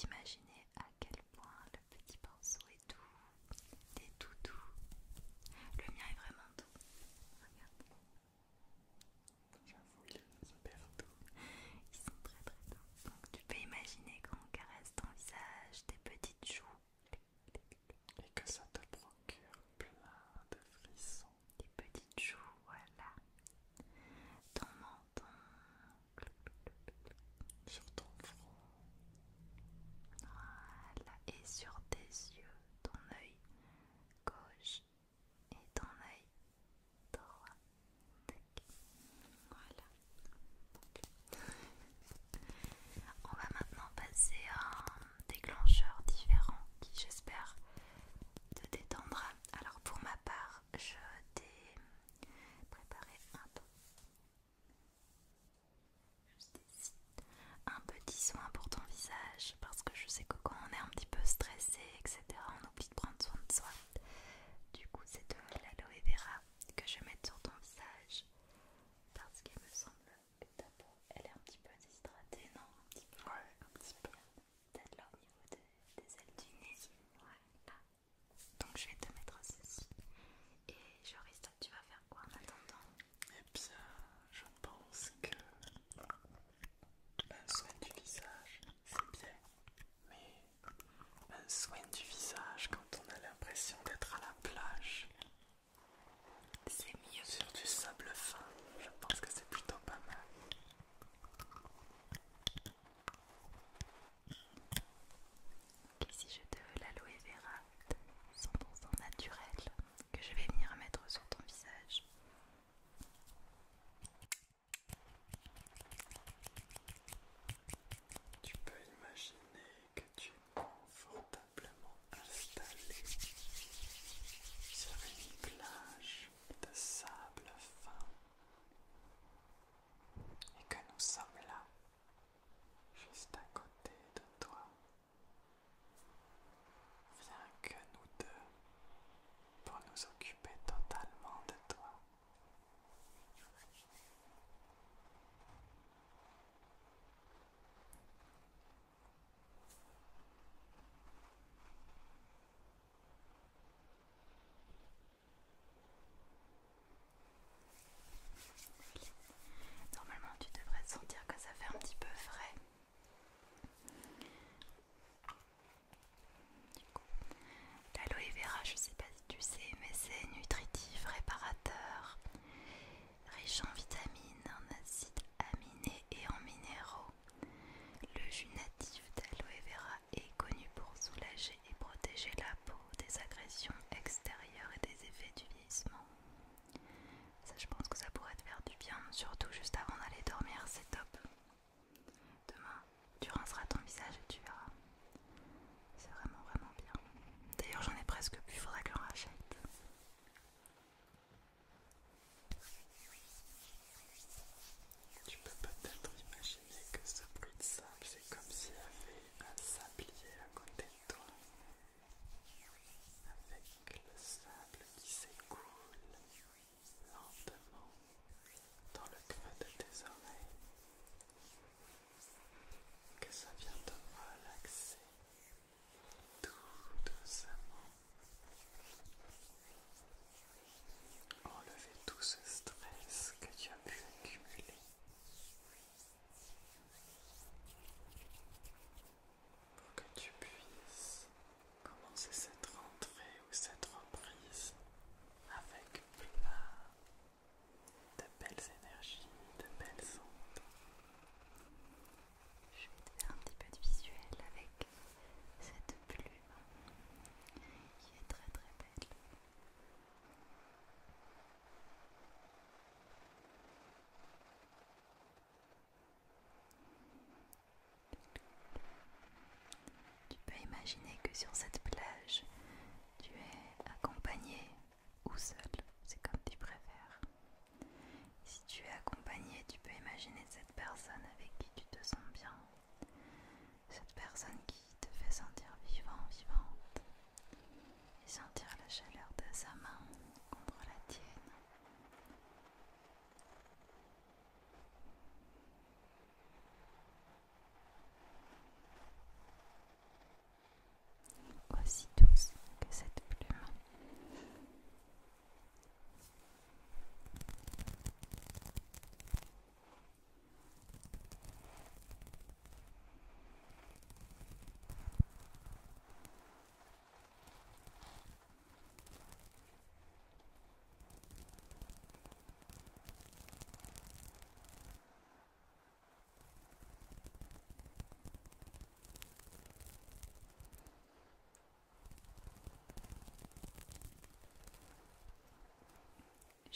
t'imaginer à quel point le petit pinceau est doux. Il est tout doux. Le mien est vraiment doux. Regarde. J'avoue, il est super doux. Ils sont très très doux. Donc tu peux imaginer qu'on caresse ton visage, tes petites joues. Et que ça te procure plein de frissons. Tes petites joues, voilà. Ton menton. Sur ton front. Voilà. Et sur tes yeux, ton œil gauche et ton œil droit. Voilà. On va maintenant passer à un déclencheur différent qui, j'espère, te détendra. Alors pour ma part, je t'ai préparé juste ici, un petit soin pour ton visage parce que je sais que quand on est un petit peu stressé, etc., on oublie de prendre soin de soi. Du coup, c'est de l'aloe vera que je vais mettre sur ton visage parce qu'il me semble que ta peau, elle est un petit peu déshydratée, non? Un petit peu. Ouais, un petit peu. Peut-être là au niveau des ailes du nez. Voilà. Donc je vais te mettre ceci. Et Joris, toi, tu vas faire quoi en attendant? Eh bien, je pense que un soin du visage, c'est bien. Mais un soin du visage quand on a l'impression d'être à la plage, C'est mieux. sur du sable fin, je pense que c'est plutôt pas mal. Donc ici je te veux l'aloe vera 100% naturel que je vais venir mettre sur ton visage. Tu peux imaginer que tu es confortablement installé sur une plage de sable fin et que nous sommes là, juste à côté de toi. Rien que nous deux pour nous occuper totalement de toi. Normalement tu devrais sentir que ça fait un petit peu frais. L'aloe vera, je sais pas si tu sais, mais c'est nutritif, réparateur, riche en vitamines, en acides aminés et en minéraux. Le jus natif d'aloe vera est connu pour soulager et protéger la peau des agressions extérieures et des effets du vieillissement. Ça, je pense que ça pourrait te faire du bien, surtout juste avant d'aller dormir, c'est top. Demain, tu rinceras ton visage et tu verras. C'est vraiment vraiment bien. D'ailleurs, j'en ai presque plus, faudra que j'en rachète. Tu peux peut-être imaginer que ce bruit de sable, c'est comme s'il y avait un sablier à côté de toi, avec le sable qui s'écoule lentement dans le creux de tes oreilles, que ça vient te relaxer tout doucement, enlever tout ce stress que tu as pu accumuler. Pour que tu puisses commencer cette rentrée ou cette reprise avec plein de belles énergies, de belles ondes. Je vais te faire un petit peu de visuel avec cette plume qui est très très belle. Tu peux imaginer que sur cette plage, tu es accompagné ou seul, c'est comme tu préfères. Si tu es accompagné, tu peux imaginer cette personne avec qui tu te sens bien, cette personne qui te fait sentir vivant, vivante, et sentir la chaleur de sa main contre la tienne.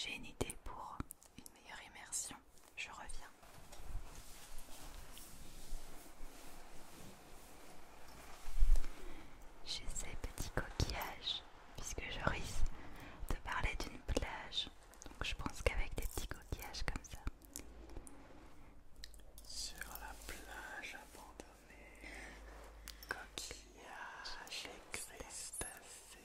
j'ai une idée pour une meilleure immersion. Je reviens. J'ai ces petits coquillages, puisque je risque de parler d'une plage. Donc je pense qu'avec des petits coquillages comme ça. Sur la plage abandonnée, coquillages et crustacés.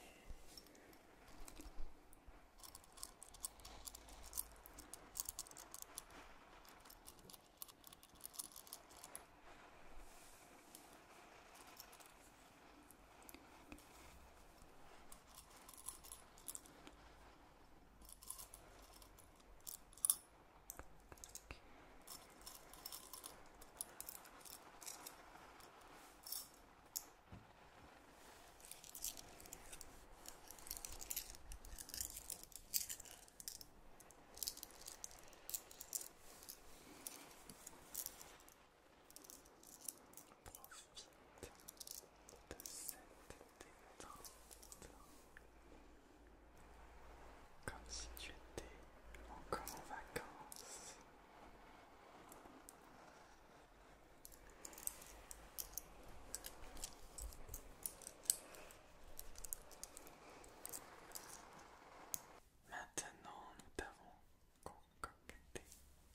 Profite de cette détente comme si tu étais encore en vacances. Maintenant, nous t'avons concocté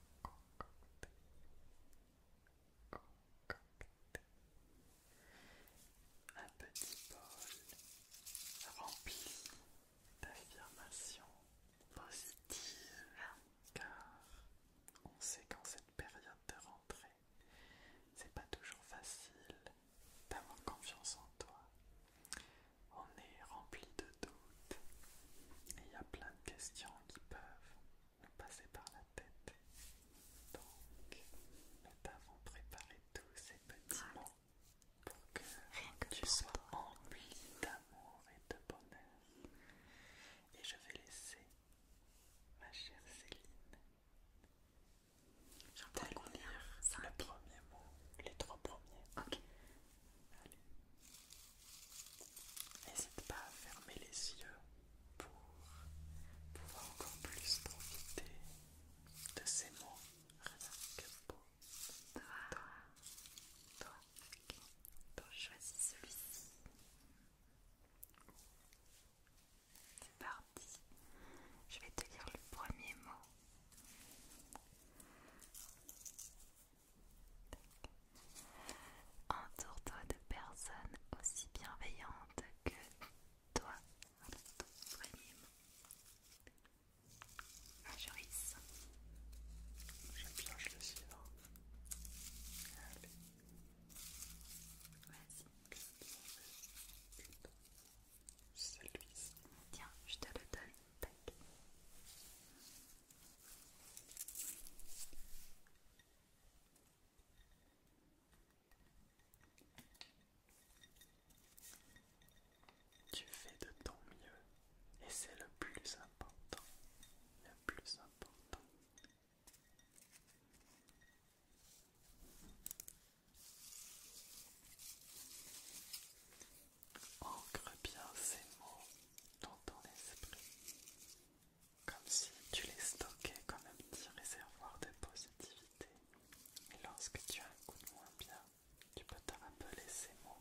un petit bol rempli d'affirmations positives, car on sait qu'en cette période de rentrée, c'est pas toujours facile d'avoir confiance en toi. On est rempli de doutes et il y a plein de questions qui peuvent nous passer par la tête. Donc, nous t'avons préparé tous ces petits mots pour que tu sois empli d'amour et de bonheur. Et je vais laisser ma chère Céline te lire le premier mot, les 3 premiers. Ok. Allez. N'hésite pas à fermer les yeux pour pouvoir encore plus profiter de ces mots rien que beaux. Toi. Ok. Je choisis celui-ci. C'est parti. Je vais te lire le premier mot. Entoure-toi de personnes aussi bienveillantes que toi. Voilà ton premier mot. Joyce. Je pioche le suivant. Allez. Vas-y. Celui-ci. Tiens, je te le donne. Tac. Tu fais de ton mieux et c'est le plus important. Le plus important. Ancre bien ces mots dans ton esprit, comme si tu les stockais comme un petit réservoir de positivité. Et lorsque tu as un coup de moins bien, tu peux te rappeler ces mots.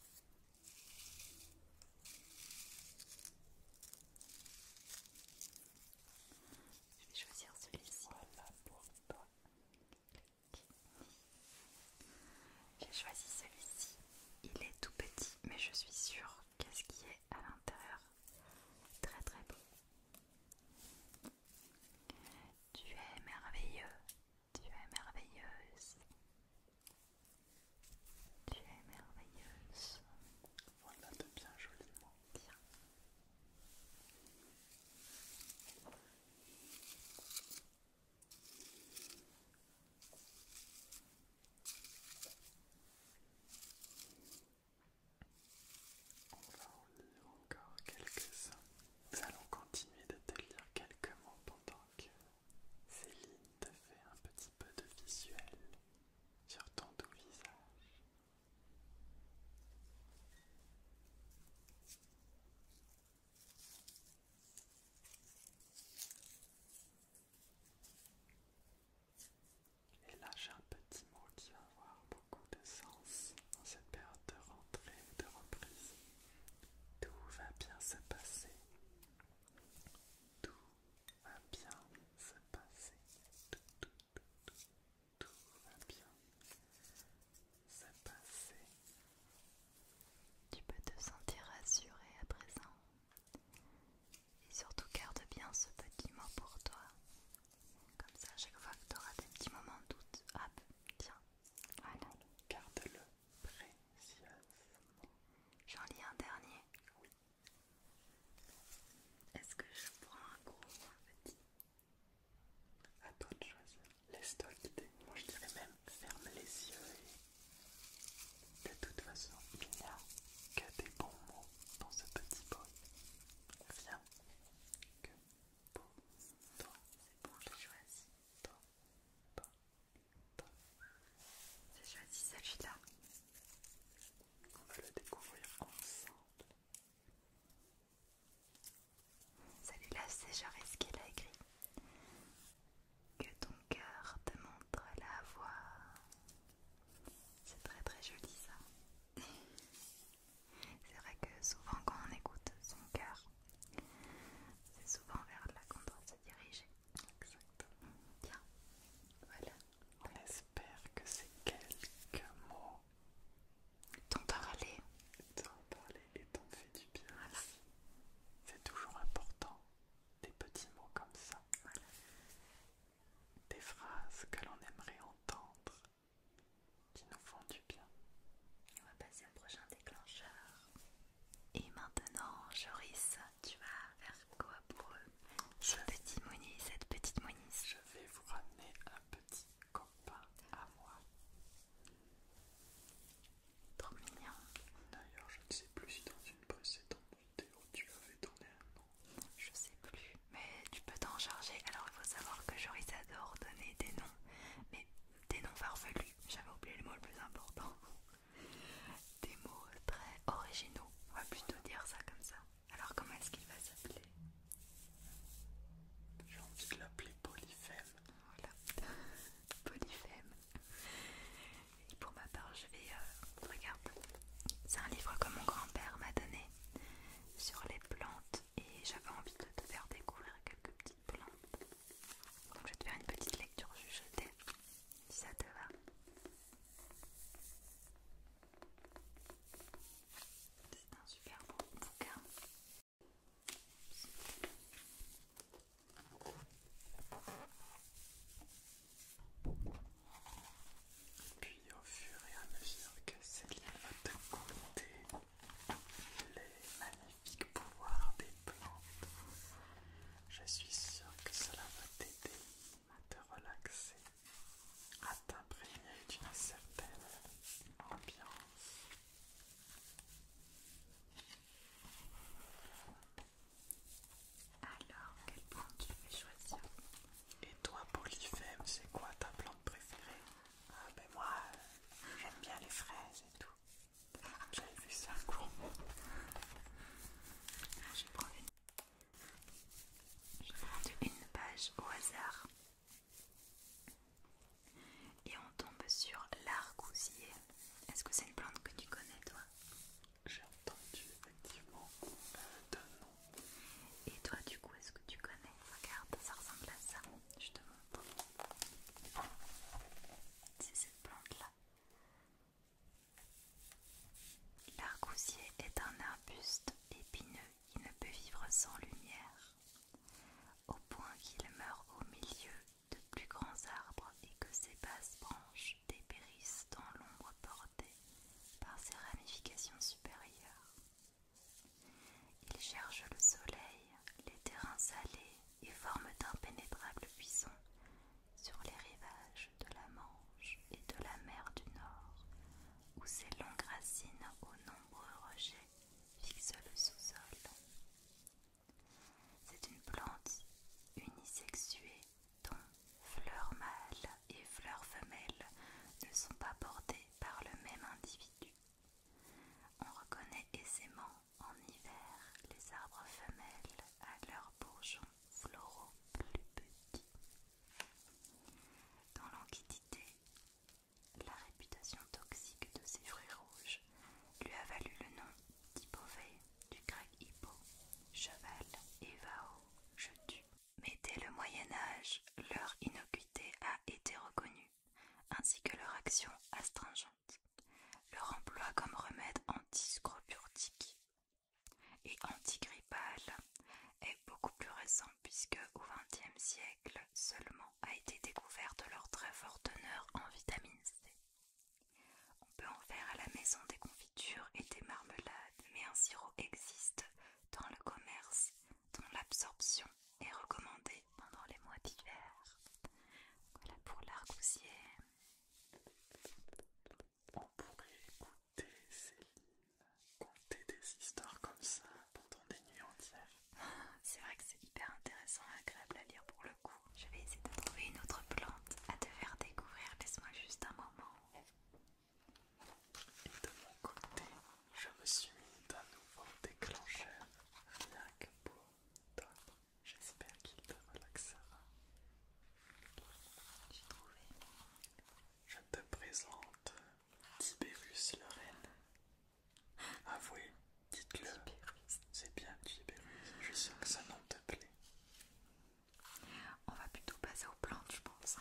Je vais choisir celui-ci. Voilà pour toi. J'ai choisi celui-ci. Il est tout petit, mais je suis sûre qu'est-ce qui est à l'intérieur. Très très beau. Tu es merveilleux. Tu es merveilleuse. Tu es merveilleuse. Voilà de bien jolis mots. Tiens. sans lumière, au point qu'il meurt au milieu de plus grands arbres et que ses basses branches dépérissent dans l'ombre portée par ses ramifications supérieures. Il cherche le soleil, les terrains salés et forme d'impénétrables buissons sur les rivages de la Manche et de la mer du Nord, où ses longues racines aux nombreux rejets fixent le sous-sol. C'est une plante unisexuée dont fleurs mâles et fleurs femelles ne sont pas portées par le même individu. On reconnaît aisément en hiver les arbres femelles à leurs bourgeons floraux plus petits. Dans l'Antiquité, la réputation toxique de ces fruits rouges lui a valu le nom d'hypovée, du grec hippo, cheval, et vao, je tue. Mais dès le Moyen-Âge, leur innocuité a été reconnue, ainsi que leur action astringente. Leur emploi comme remède antiscorbutique et antigrippal est beaucoup plus récent puisque au XXe siècle seulement a été découverte leur très forte teneur en vitamine C. On peut en faire à la maison des confitures et des marmelades, mais un sirop existe dans le commerce dont l'absorption est recommandée pendant les mois d'hiver. Voilà pour l'argousier. On pourrait écouter Céline conter des histoires comme ça pendant des nuits entières. C'est vrai que c'est hyper intéressant et agréable à lire pour le coup. Je vais essayer de trouver une autre plante à te faire découvrir. Laisse-moi juste un moment. Et de mon côté, je me suis mis d'un nouveau déclencheur, rien que pour toi. J'espère qu'il te relaxera. J'ai trouvé. Je te présente Tibérus le renne. Avouez, dites-le, c'est bien Tibérus, je suis sûr que ce nom te plaît. On va plutôt passer aux plantes, je pense.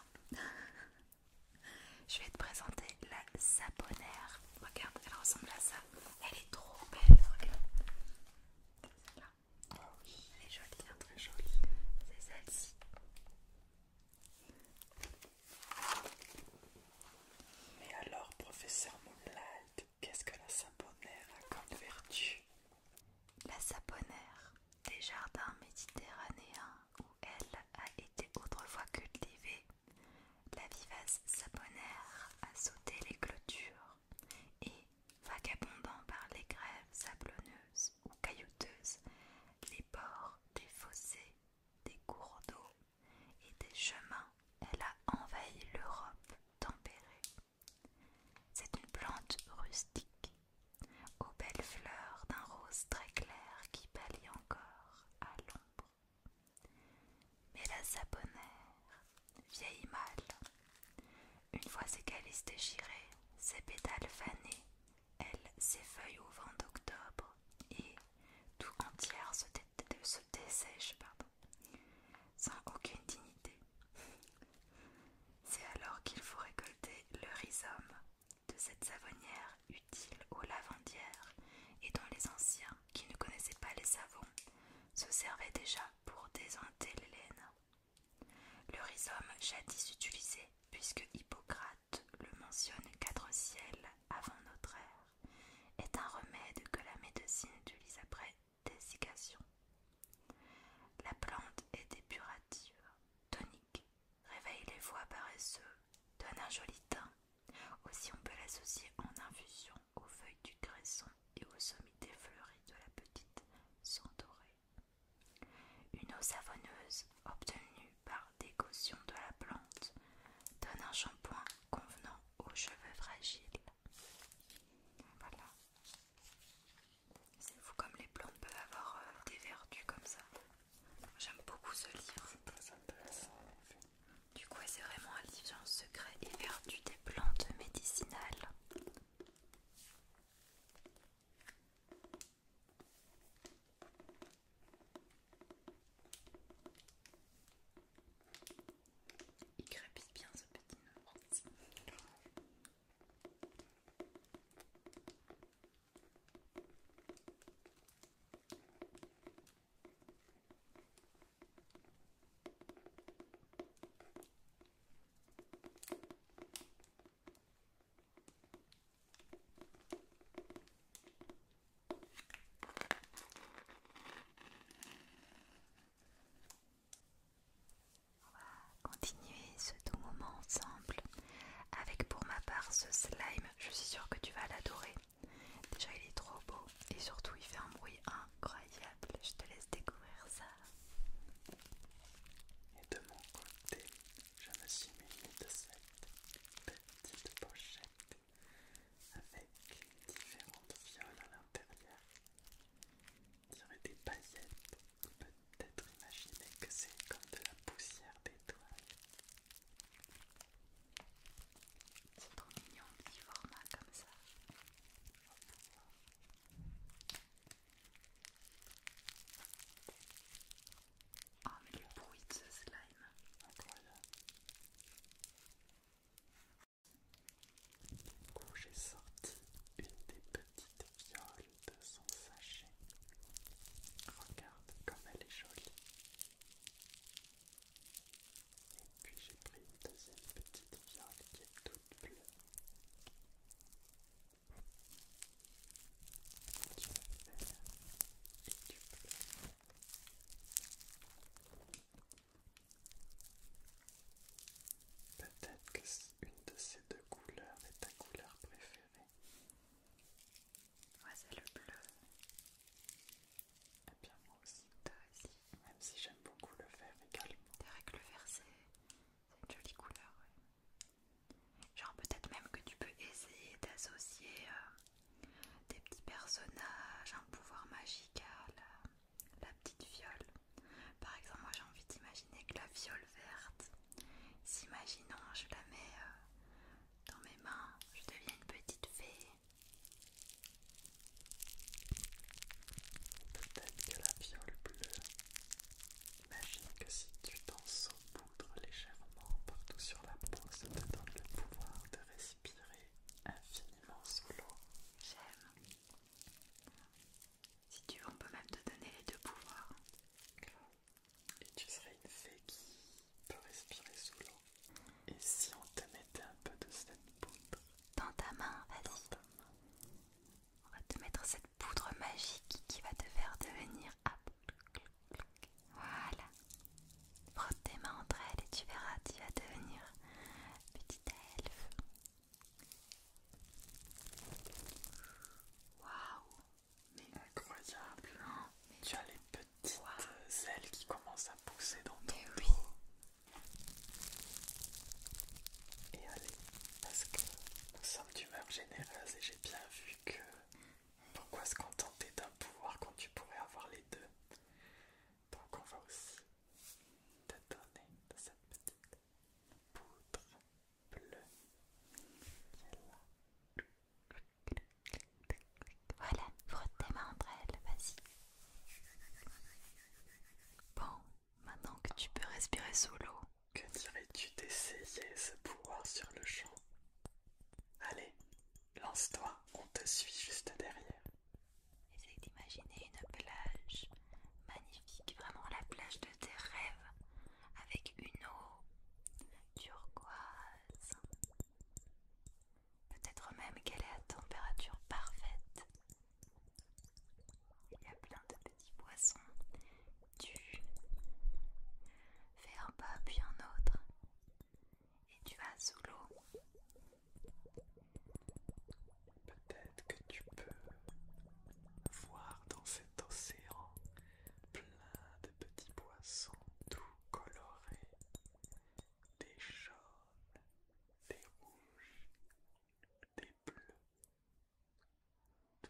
Je vais te présenter la saponaire. Regarde, elle ressemble à ça. Elle est trop belle, regarde. C'est celle-là. Ah oui, Elle est jolie, hein. très jolie. C'est celle-ci. Mais alors, professeur Moonlight, qu'est-ce que la saponaire a comme vertu? La saponaire, des jardins méditerranéens où elle a été autrefois cultivée, la vivace saponaire a sauté les clôtures et, vagabondant par les grèves sablonneuses ou caillouteuses, les bords des fossés, des cours d'eau et des chemins, elle a envahi l'Europe tempérée. C'est une plante rustique, aux belles fleurs d'un rose très clair qui pâlit encore à l'ombre. Mais la saponaire vieillit mal. Une fois ses calices déchirés, ses pétales fanés, elle s'effeuille au vent d'octobre et, tout entière, se dessèche, sans aucune dignité. C'est alors qu'il faut récolter le rhizome de cette savonnière utile aux lavandières et dont les anciens, qui ne connaissaient pas les savons, se servaient déjà pour désointer les laines. Le rhizome jadis utilisé, puisque Hippocrate le mentionne 4 siècles avant notre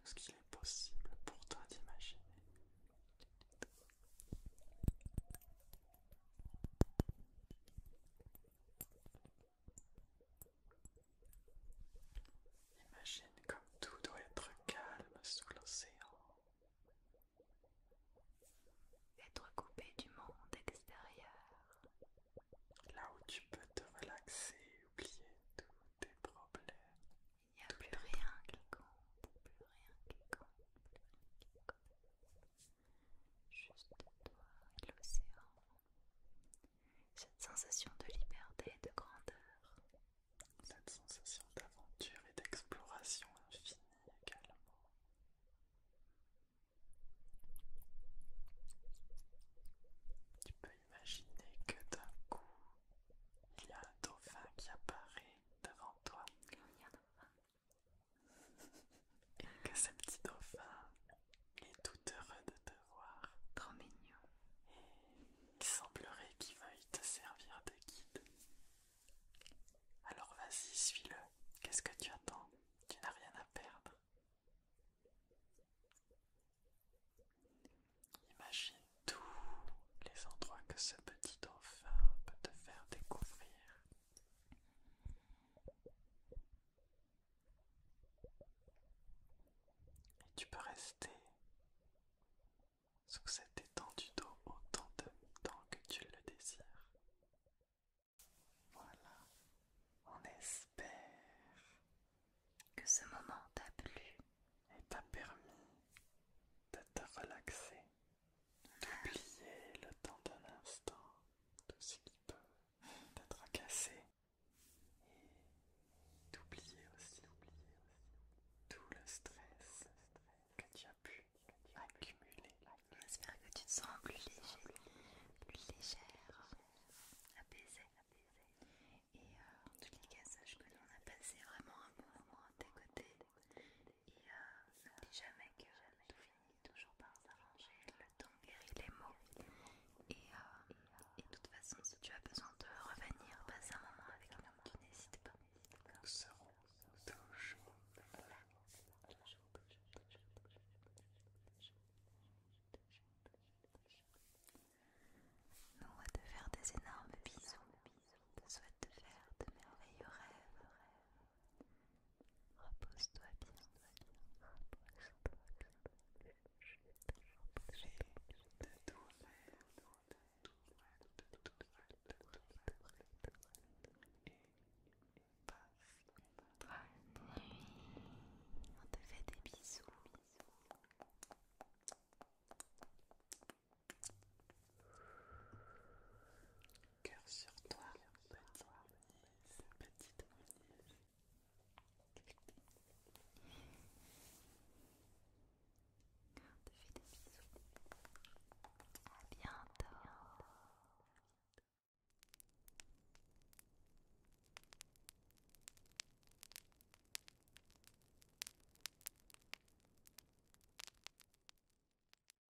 tout ce qu'il est possible pour toi d'imaginer. Imagine comme tout doit être calme sous l'océan. Être coupé du monde extérieur. Là où tu peux te relaxer, oublier tous tes problèmes. Il n'y a plus rien qui compte, plus rien qui compte, plus rien qui compte. Juste toi et l'océan. Cette sensation de liberté et de grandeur. Cette sensation d'aventure et d'exploration infinie également. Tu peux imaginer que d'un coup, il y a un dauphin qui apparaît devant toi. Il y en a un. Et que ce petit dauphin est tout heureux de te voir. Trop mignon. Et il semblerait qu'il veuille te servir de guide. Alors vas-y, suis-le. Qu'est-ce que tu attends? Tu n'as rien à perdre. Imagine tous les endroits que ce petit dauphin peut te faire découvrir. Et tu peux rester